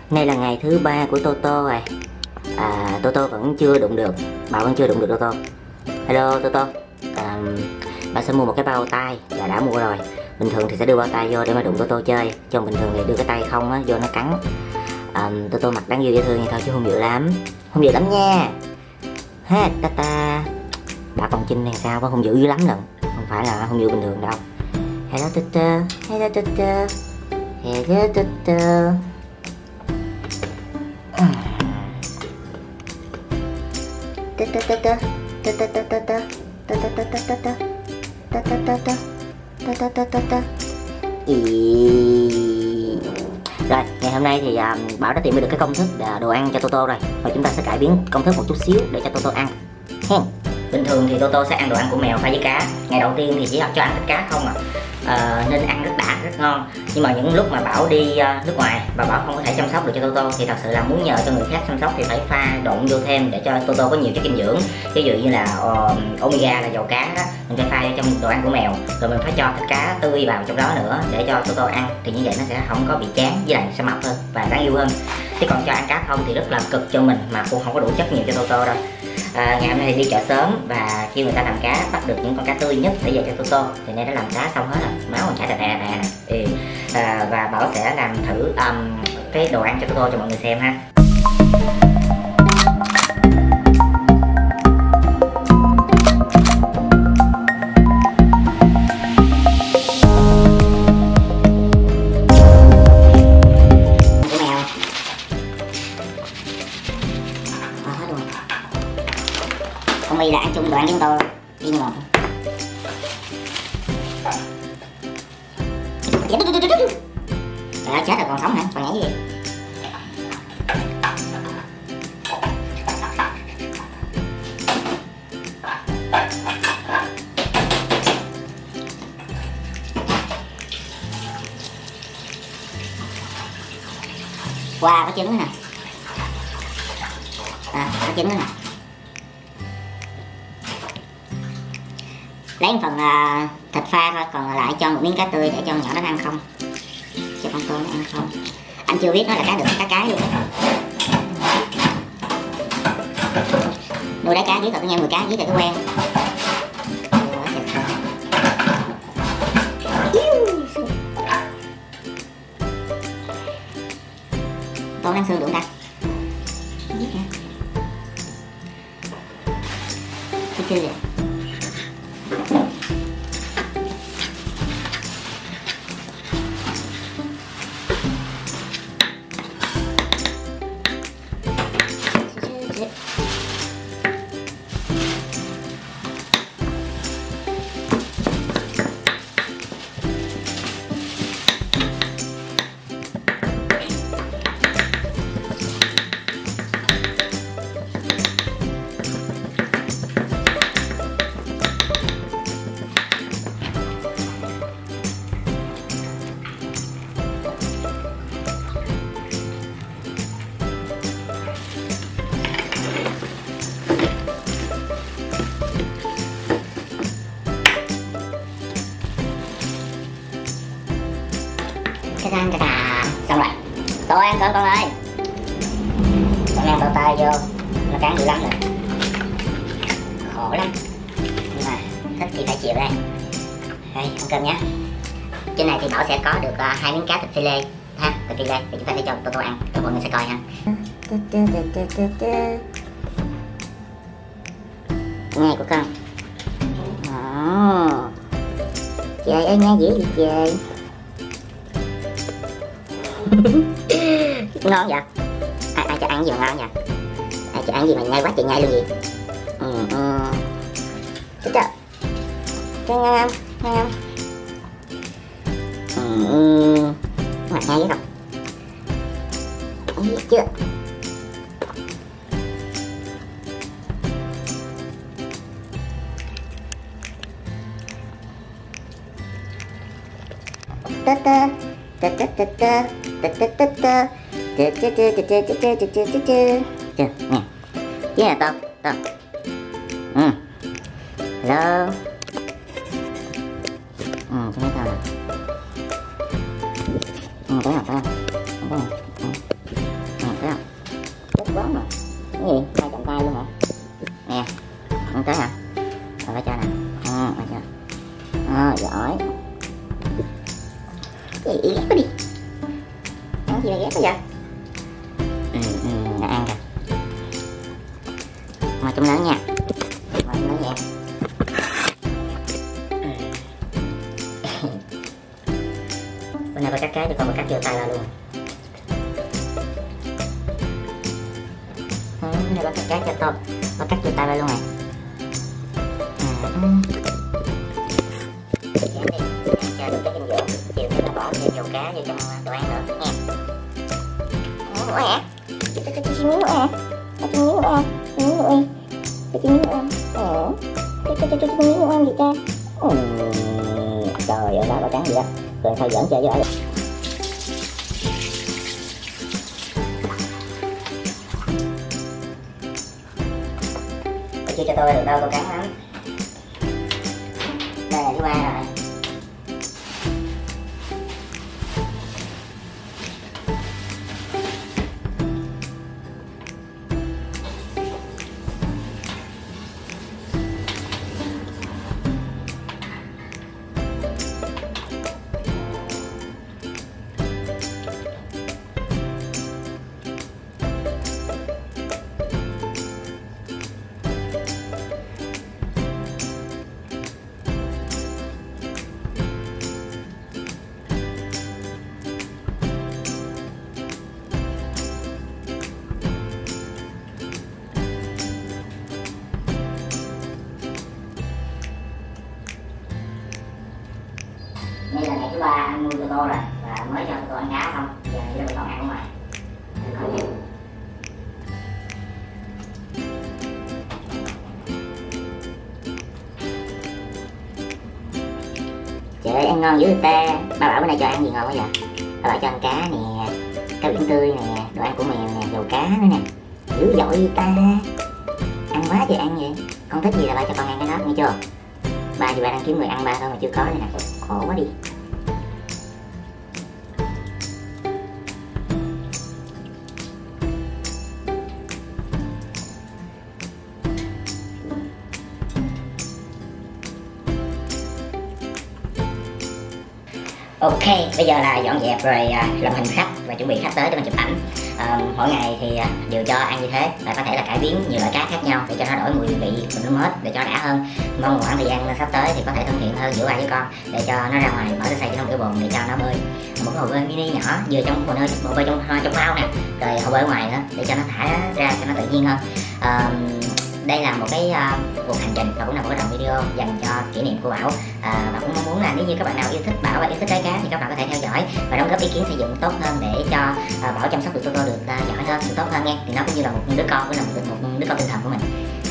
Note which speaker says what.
Speaker 1: Nay là ngày thứ 3 của Toto rồi. Toto vẫn chưa đụng được. Bảo vẫn chưa đụng được Toto. Hello Toto. Bảo sẽ mua một cái bao tay là đã mua rồi. Bình thường thì sẽ đưa bao tay vô để mà đụng Toto chơi. Chứ bình thường thì đưa cái tay không á, vô nó cắn. Toto mặt đáng yêu dễ thương vậy thôi chứ không dữ lắm. Không dữ lắm nha. Ha tata. Bảo con Trinh này sao có không dữ dữ lắm lận. Không phải là không dữ bình thường đâu. Hello Toto. Hello Toto. Hello Toto. Rồi, ngày hôm nay thì Bảo đã tìm được cái công thức đồ ăn cho Toto rồi. Và chúng ta sẽ cải biến công thức một chút xíu để cho Toto ăn. Bình thường thì Toto sẽ ăn đồ ăn của mèo pha với cá. Ngày đầu tiên thì chỉ cho ăn thịt cá không nên ăn rất đã, rất ngon. Nhưng mà những lúc mà Bảo đi nước ngoài và Bảo không có thể chăm sóc được cho Toto thì thật sự là muốn nhờ cho người khác chăm sóc thì phải pha trộn vô thêm để cho Toto có nhiều chất dinh dưỡng. Ví dụ như là omega là dầu cá đó, mình phải pha trong đồ ăn của mèo, rồi mình phải cho thịt cá tươi vào trong đó nữa để cho Toto ăn, thì như vậy nó sẽ không có bị chán, với lại sẽ mập hơn và đáng yêu hơn. Chứ còn cho ăn cá không thì rất là cực cho mình mà cũng không có đủ chất nhiều cho Toto đâu. Ngày hôm nay đi chợ sớm và khi người ta làm cá bắt được những con cá tươi nhất để dành cho Toto, thì nay đã làm cá xong hết rồi, máu còn chảy tè nè. Và Bảo sẽ làm thử cái đồ ăn cho Toto cho mọi người xem ha. Con My là ăn chung đồ ăn với tôi đi ngọt. Trời ơi, chết rồi, còn sống hả? Còn nhảy gì? Wow, có trứng nữa nè. Có trứng nữa nè. Lấy một phần thịt pha thôi, còn lại cho một miếng cá tươi để cho nhỏ nó ăn không. Cho con tôm nó ăn không. Anh chưa biết nó là cá đực cá cái luôn. Nuôi đá cá dưới tận nha, nuôi cá dưới tận cái quen. Tôm ăn xương được không ta? Không biết hả? Chưa vậy. Xong rồi. Tôi ăn con ơi. Con ăn tay vô. Nó cắn dữ lắm rồi. Khổ lắm. Nhưng mà thích thì phải chịu đây. Đây, ăn cơm nhé. Trên này thì Bảo sẽ có được 2 miếng cá thịt phi lê ha, thịt phi lê thì chúng ta sẽ cho Toto ăn, cho mọi người sẽ coi ha. Nghe của con. Trời ơi, nghe dễ gì trời. Ngon vậy? Ai cho ăn gì mà ngon vậy? Ai cho ăn gì mà nhai quá trời nhai luôn gì? Trời ngon không? Ngon không? Mặt nhai với không? Biết chưa? Ta ta ta ta ta ta ta ta ta ta. Chưa nè, với là tao hello cho mấy tao nè tới nào tao gì này ghét quá vậy. Đã ăn rồi. Mà chúng lớn nha. Mà chúng lớn nha. Bữa nay bà cắt cá cho con, bà cắt vô tay ra luôn. Bữa nay bà cắt cá cho tôi, bà cắt vô tay ra luôn này. Chén đi, cho được cái dinh dưỡng. Chiều thêm là bỏ thêm dầu cá vô trong đồ ăn nữa nha. Nữa hả? Cho miếng nữa hả? Cho miếng nữa hả? Miếng nữa đi. Cho miếng nữa. Cho miếng nữa ăn gì cha? Trời ơi, bà trắng gì đó. Rồi sao giỡn chơi với bà. Chưa cho tôi được đâu, tôi cắn lắm. Đây là thứ ba rồi. Đây là ngày thứ ba ăn nuôi Tô Tô rồi và mới cho Tô Tô ăn cá xong, giờ thì nó còn ăn ở ngoài. Trời ơi, ăn ngon dữ người ta. Ba bảo bữa nay cho ăn gì ngon quá vậy? Ba bảo cho ăn cá nè, cá biển tươi nè, đồ ăn của mèo nè, dầu cá nữa nè. Dữ dội người ta. Ăn quá trời ăn vậy. Con thích gì là ba cho con ăn cái đó, nghe chưa? Ba thì ba đang kiếm người ăn ba thôi mà chưa có đây nè. Khổ quá đi. Ok, bây giờ là dọn dẹp rồi, làm hình khách và chuẩn bị khách tới để mình chụp ảnh. Mỗi ngày thì đều cho ăn như thế, và có thể là cải biến nhiều loại cá khác nhau để cho nó đổi mùi vị mình nó hết, để cho nó đã hơn. Mong khoảng thời gian sắp tới thì có thể thân thiện hơn giữa ba với con, để cho nó ra ngoài mở ra xây trong cái bồn để cho nó bơi. Một cái hồ bơi mini nhỏ vừa trong hồ bơi trong phao nè, rồi hồ bơi ở ngoài nữa để cho nó thả ra cho nó tự nhiên hơn. Đây là một cái cuộc hành trình và cũng là một cái đoạn video dành cho kỷ niệm của Bảo, và cũng mong muốn là nếu như các bạn nào yêu thích Bảo và yêu thích cái cá thì các bạn có thể theo dõi và đóng góp ý kiến xây dựng tốt hơn để cho Bảo chăm sóc được Tô Tô được giỏi hơn, được tốt hơn nghe. Thì nó cũng như là một đứa con, cũng là một đứa con tinh thần của mình.